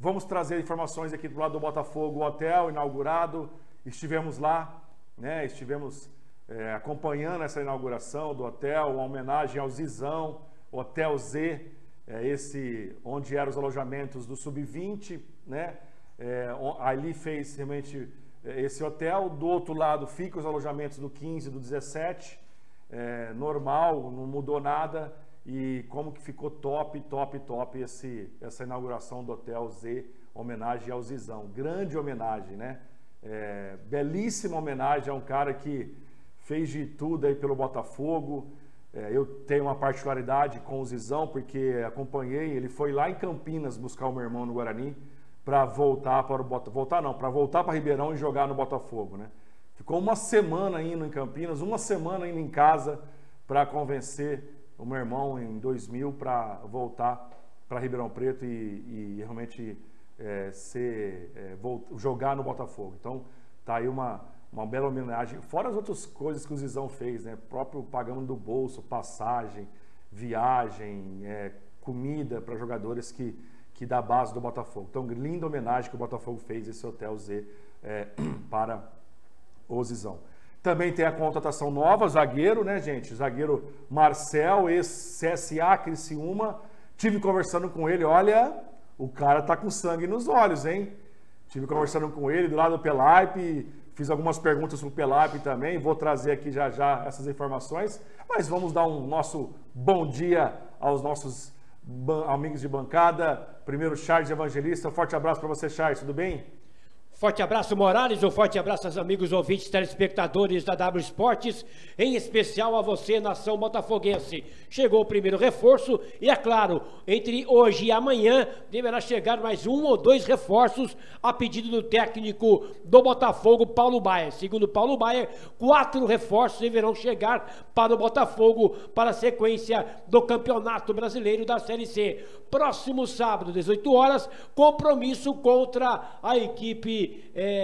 vamos trazer informações aqui do lado do Botafogo, o hotel inaugurado, estivemos lá, né? Estivemos acompanhando essa inauguração do hotel, uma homenagem ao Zizão, Hotel Z, esse onde eram os alojamentos do Sub-20, né? Ali fez realmente esse hotel, do outro lado fica os alojamentos do 15 e do 17, normal, não mudou nada, e como que ficou top essa inauguração do Hotel Z, homenagem ao Zizão, grande homenagem, né? Belíssima homenagem a um cara que fez de tudo aí pelo Botafogo. Eu tenho uma particularidade com o Zizão, porque acompanhei, ele foi lá em Campinas buscar o meu irmão no Guarani, para voltar para o Botafogo, para voltar para Ribeirão e jogar no Botafogo, né? Ficou uma semana indo em Campinas, uma semana indo em casa para convencer o meu irmão em 2000 para voltar para Ribeirão Preto e realmente jogar no Botafogo. Então tá aí uma bela homenagem, fora as outras coisas que o Zizão fez, né? Próprio pagando do bolso, passagem, viagem, comida para jogadores que da base do Botafogo. Então, linda homenagem que o Botafogo fez, esse Hotel Z, para o Zizão. Também tem a contratação nova, zagueiro, né, gente? Zagueiro Marcel, ex-CSA, Criciúma. Tive conversando com ele, olha, o cara tá com sangue nos olhos, hein? Tive conversando com ele do lado do Pelaipe, fiz algumas perguntas pro Pelaipe também, vou trazer aqui já essas informações, mas vamos dar um nosso bom dia aos nossos amigos de bancada. Primeiro, Charles Evangelista. Forte abraço para você, Charles, tudo bem? Forte abraço, Morales, um forte abraço aos amigos ouvintes telespectadores da W Esportes, em especial a você, nação botafoguense. Chegou o primeiro reforço e, é claro, entre hoje e amanhã deverá chegar mais 1 ou 2 reforços a pedido do técnico do Botafogo, Paulo Baier. Segundo Paulo Baier, 4 reforços deverão chegar para o Botafogo para a sequência do Campeonato Brasileiro da Série C. Próximo sábado, 18 horas, compromisso contra a equipe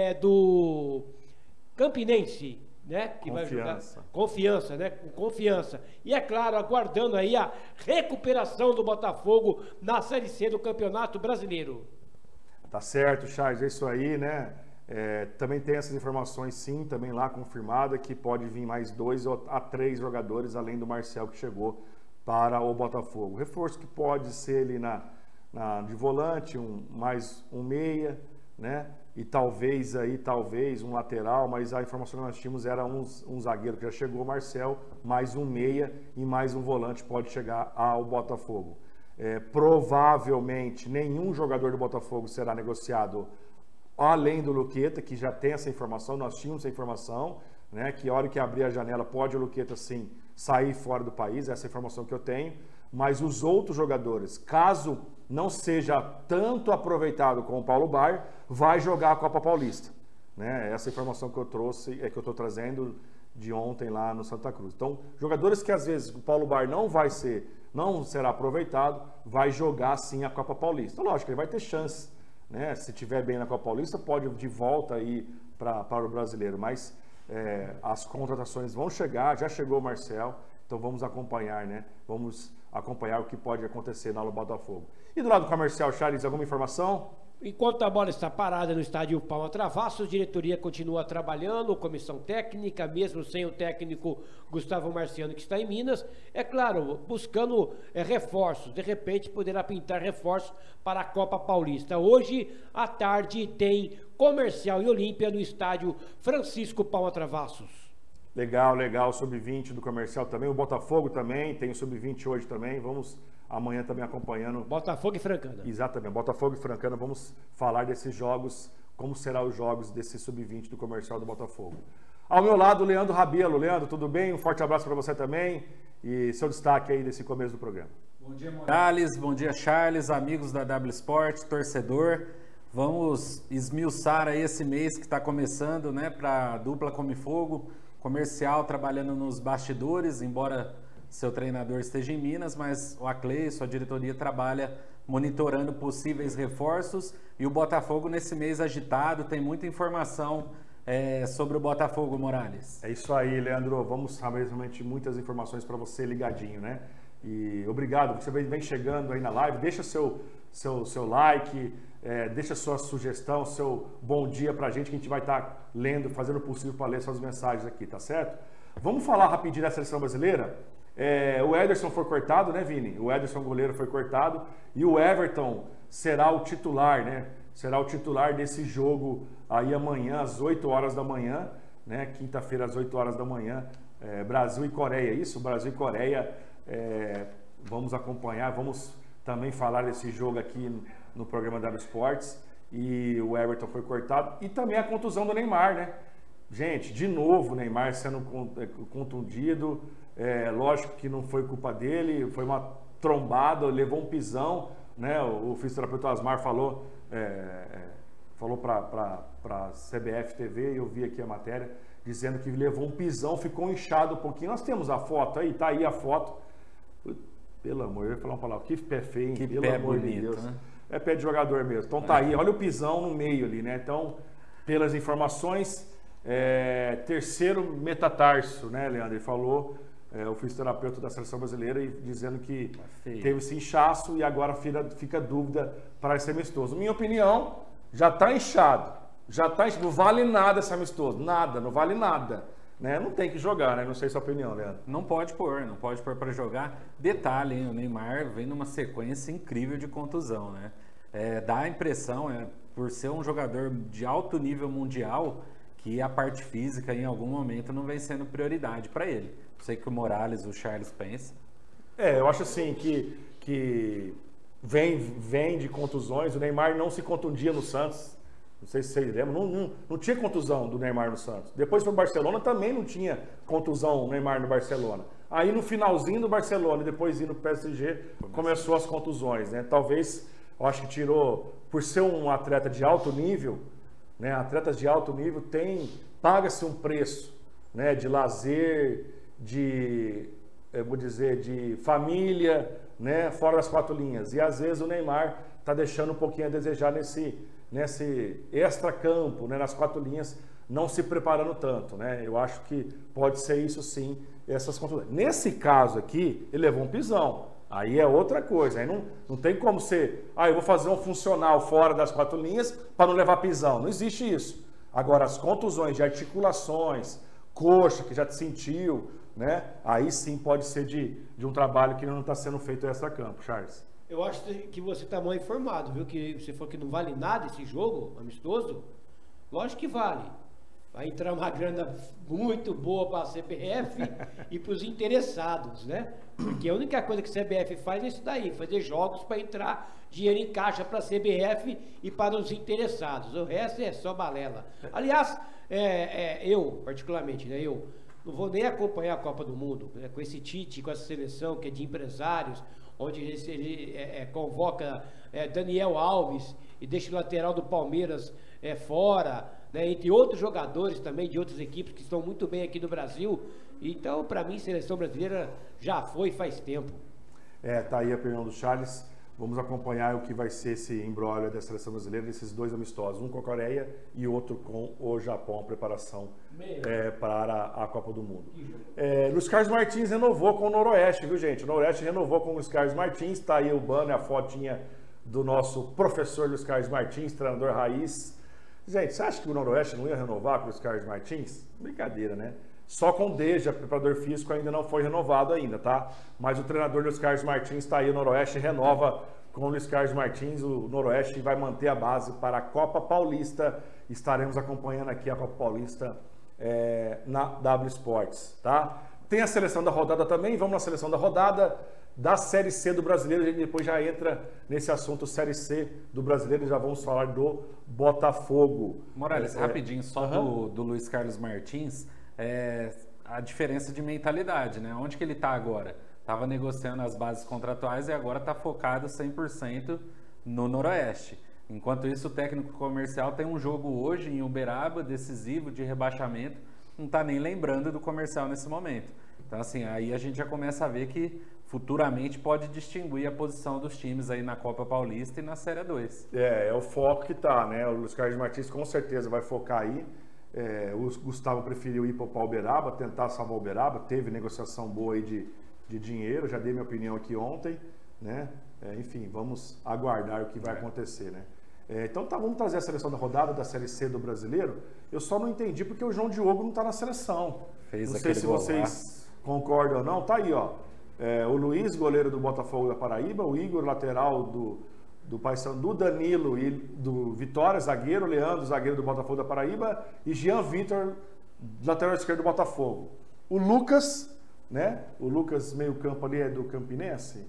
do Campinense, né? Que vai jogar Confiança, né? Confiança. E é claro, aguardando aí a recuperação do Botafogo na Série C do Campeonato Brasileiro. Tá certo, Charles, é isso aí, né? Também tem essas informações, sim, também lá confirmada, que pode vir mais 2 a 3 jogadores, além do Marcel que chegou para o Botafogo. Reforço que pode ser ali de volante, mais um meia, né? E talvez um lateral, mas a informação que nós tínhamos era um zagueiro que já chegou, Marcel, mais um meia e mais um volante pode chegar ao Botafogo. Provavelmente nenhum jogador do Botafogo será negociado além do Luqueta, que já tem essa informação, nós tínhamos essa informação, né? Que a hora que abrir a janela pode o Luqueta sim sair fora do país, essa é a informação que eu tenho, mas os outros jogadores, caso não seja tanto aproveitado com o Paulo Baier, vai jogar a Copa Paulista, né? Essa informação que eu trouxe, que eu estou trazendo de ontem lá no Santa Cruz. Então, jogadores que às vezes o Paulo Baier não será aproveitado, vai jogar sim a Copa Paulista. Lógico, ele vai ter chance, né? Se tiver bem na Copa Paulista, pode de volta aí para o brasileiro, mas as contratações vão chegar, já chegou o Marcel, então vamos acompanhar, né? Vamos acompanhar o que pode acontecer na Botafogo. E do lado comercial, Charles, alguma informação? Enquanto a bola está parada no estádio Palma Travassos, a diretoria continua trabalhando, comissão técnica, mesmo sem o técnico Gustavo Marciano, que está em Minas, é claro, buscando reforços, de repente poderá pintar reforços para a Copa Paulista. Hoje, à tarde, tem Comercial e Olímpia no estádio Francisco Palma Travassos. Legal, legal, Sub-20 do Comercial também, o Botafogo também, tem o Sub-20 hoje também, vamos amanhã também acompanhando. Botafogo e Francana. Exatamente, Botafogo e Francana, vamos falar desses jogos, como serão os jogos desse Sub-20 do Comercial do Botafogo. Ao meu lado, Leandro Rabelo. Leandro, tudo bem? Um forte abraço para você também e seu destaque aí desse começo do programa. Bom dia, Morales, bom dia, Charles, amigos da W Sport, torcedor. Vamos esmiuçar aí esse mês que está começando, né, para a dupla Come Fogo, Comercial trabalhando nos bastidores, embora seu treinador esteja em Minas, mas o Aclei, sua diretoria, trabalha monitorando possíveis reforços, e o Botafogo nesse mês agitado, tem muita informação sobre o Botafogo, Morales. É isso aí, Leandro, vamos realmente muitas informações para você ligadinho, né? E obrigado, você vem chegando aí na live, deixa seu like, deixa sua sugestão, seu bom dia pra gente, que a gente vai estar lendo, fazendo o possível para ler suas mensagens aqui, tá certo? Vamos falar rapidinho da seleção brasileira? O Ederson foi cortado, né, Vini? O Ederson, goleiro, foi cortado. E o Everton será o titular, né? Será o titular desse jogo aí amanhã, às 8 horas da manhã, né? Quinta-feira, às 8 horas da manhã. Brasil e Coreia, isso? Brasil e Coreia. Vamos acompanhar, vamos também falar desse jogo aqui no programa W Sports. E o Everton foi cortado. E também a contusão do Neymar, né? Gente, de novo o Neymar sendo contundido. Lógico que não foi culpa dele, foi uma trombada, levou um pisão, né? O fisioterapeuta Asmar falou para a CBF TV, e eu vi aqui a matéria, dizendo que levou um pisão, ficou inchado um pouquinho. Nós temos a foto aí, tá aí a foto. Pelo amor, eu ia falar uma palavra, que pé feio, hein? Que Pelo pé amor bonito, de Deus. né? É pé de jogador mesmo. Então tá aí, olha o pisão no meio ali, né? Então, pelas informações, terceiro metatarso, né, Leandro? Ele falou, o fisioterapeuta da seleção brasileira, dizendo que teve esse inchaço e agora fica dúvida para esse amistoso. Minha opinião, já está inchado. Não vale nada esse amistoso. Nada, não vale nada. Né? Não tem que jogar, né? Não sei sua opinião, Leandro. Não pode pôr para jogar. Detalhe, hein? O Neymar vem numa sequência incrível de contusão, né? Dá a impressão, por ser um jogador de alto nível mundial, que a parte física em algum momento não vem sendo prioridade para ele. Sei que o Morales, o Charles pensa. Eu acho assim que vem de contusões. O Neymar não se contundia no Santos. Não sei se vocês lembram. Não tinha contusão do Neymar no Santos. Depois foi o Barcelona, também não tinha contusão o Neymar no Barcelona. Aí no finalzinho do Barcelona e depois indo para o PSG, começou as contusões, né? Talvez, eu acho que tirou, por ser um atleta de alto nível, né? Atletas de alto nível paga-se um preço, né? De lazer, de família, né? Fora das quatro linhas. E às vezes o Neymar está deixando um pouquinho a desejar nesse extra-campo, né? Nas quatro linhas, não se preparando tanto, né? Eu acho que pode ser isso sim, essas contusões. Nesse caso aqui, ele levou um pisão. Aí é outra coisa. Aí não tem como ser, eu vou fazer um funcional fora das quatro linhas para não levar pisão. Não existe isso. Agora, as contusões de articulações, coxa, que já te sentiu, né? Aí sim pode ser de um trabalho que não está sendo feito extra-campo, Charles. Eu acho que você está mal informado, viu? Que você falou que não vale nada esse jogo amistoso. Lógico que vale. Vai entrar uma grana muito boa para a CBF e para os interessados, né? Porque a única coisa que a CBF faz é isso daí, fazer jogos para entrar dinheiro em caixa para a CBF e para os interessados. O resto é só balela. Aliás, eu, particularmente, né? Eu não vou nem acompanhar a Copa do Mundo, né? Com esse Tite, com essa seleção que é de empresários, onde ele convoca Daniel Alves e deixa o lateral do Palmeiras fora, né, entre outros jogadores também de outras equipes que estão muito bem aqui no Brasil. Então, para mim, seleção brasileira já foi faz tempo. Tá aí a opinião do Charles. Vamos acompanhar o que vai ser esse imbróglio da seleção brasileira, desses dois amistosos, um com a Coreia e outro com o Japão, a preparação para a Copa do Mundo. Luiz Carlos Martins renovou com o Noroeste, viu, gente? O Noroeste renovou com o Luiz Carlos Martins, está aí o banner, a fotinha do nosso professor Luiz Carlos Martins, treinador raiz. Gente, você acha que o Noroeste não ia renovar com o Luiz Carlos Martins? Brincadeira, né? Só com o Deja, preparador físico, ainda não foi renovado ainda, tá? Mas o treinador Luiz Carlos Martins está aí, o Noroeste renova com o Luiz Carlos Martins. O Noroeste vai manter a base para a Copa Paulista. Estaremos acompanhando aqui a Copa Paulista na W Sports, tá? Tem a seleção da rodada também, vamos na seleção da rodada da Série C do Brasileiro. A gente depois já entra nesse assunto Série C do Brasileiro e já vamos falar do Botafogo. Morales, rapidinho, só do Luiz Carlos Martins, a diferença de mentalidade, né? Onde que ele está agora? Estava negociando as bases contratuais e agora está focado 100% no Noroeste. Enquanto isso, o técnico comercial tem um jogo hoje em Uberaba, decisivo, de rebaixamento, não está nem lembrando do comercial nesse momento. Então, assim, aí a gente já começa a ver que futuramente pode distinguir a posição dos times aí na Copa Paulista e na Série 2. É o foco que tá, né? O Luiz Carlos Martins com certeza vai focar aí. O Gustavo preferiu ir para o Uberaba, tentar salvar o Uberaba. Teve negociação boa aí de dinheiro, já dei minha opinião aqui ontem, né? Enfim, vamos aguardar o que vai acontecer, né? Então tá, vamos trazer a seleção da rodada da Série C do Brasileiro. Eu só não entendi porque o João Diogo não está na seleção. Não sei se vocês concordam ou não. Tá aí, ó. O Luiz, goleiro do Botafogo da Paraíba, o Igor, lateral do Paysandu, Danilo e do Vitória, zagueiro, Leandro, zagueiro do Botafogo da Paraíba, e Jean Vitor, lateral esquerdo do Botafogo. O Lucas, né? O Lucas meio campo ali é do Campinense?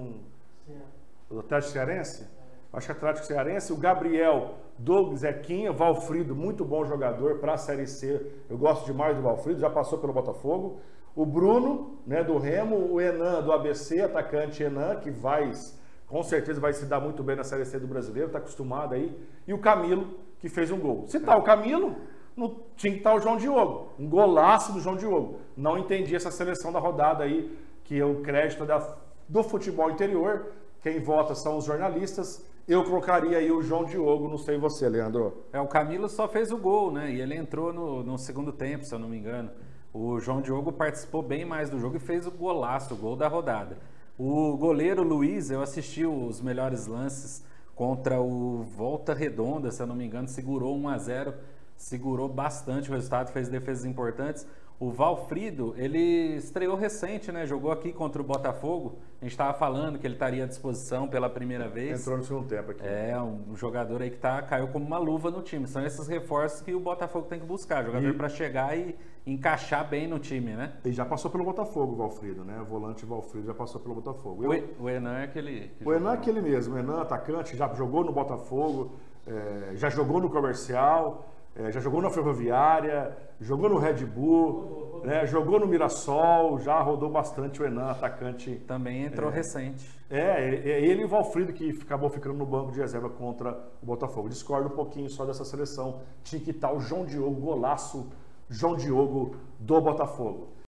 Do Atlético Cearense? Acho que é Atlético Cearense. O Gabriel, Douglas, Zequinha, Valfrido, muito bom jogador para a Série C. Eu gosto demais do Valfrido, já passou pelo Botafogo. O Bruno, né, do Remo, o Enan do ABC, atacante Enan, que com certeza vai se dar muito bem na Série C do Brasileiro, está acostumado aí. E o Camilo, que fez um gol. Se tá o Camilo, não tinha que estar o João Diogo. Um golaço do João Diogo. Não entendi essa seleção da rodada aí, que é o crédito do futebol interior. Quem vota são os jornalistas. Eu colocaria aí o João Diogo, não sei você, Leandro. O Camilo só fez o gol, né? E ele entrou no segundo tempo, se eu não me engano. O João Diogo participou bem mais do jogo e fez o golaço, o gol da rodada. O goleiro Luiz, eu assisti os melhores lances contra o Volta Redonda, se eu não me engano, segurou 1-0, segurou bastante o resultado, fez defesas importantes. O Valfrido, ele estreou recente, né? Jogou aqui contra o Botafogo. A gente estava falando que ele estaria à disposição pela primeira vez. Entrou no segundo tempo aqui. Um jogador aí que caiu como uma luva no time. São esses reforços que o Botafogo tem que buscar. Jogador para chegar e encaixar bem no time, né? E já passou pelo Botafogo, o Valfrido, né? O volante Valfrido já passou pelo Botafogo. O Enan é aquele... O Enan é aquele mesmo. O Enan, atacante, já jogou no Botafogo, já jogou no Comercial... já jogou na Ferroviária, jogou no Red Bull, né, jogou no Mirassol, já rodou bastante o Enan, atacante. Também entrou recente. Ele e o Valfrido que acabou ficando no banco de reserva contra o Botafogo. Discordo um pouquinho só dessa seleção. Tinha que estar o João Diogo, golaço, João Diogo do Botafogo.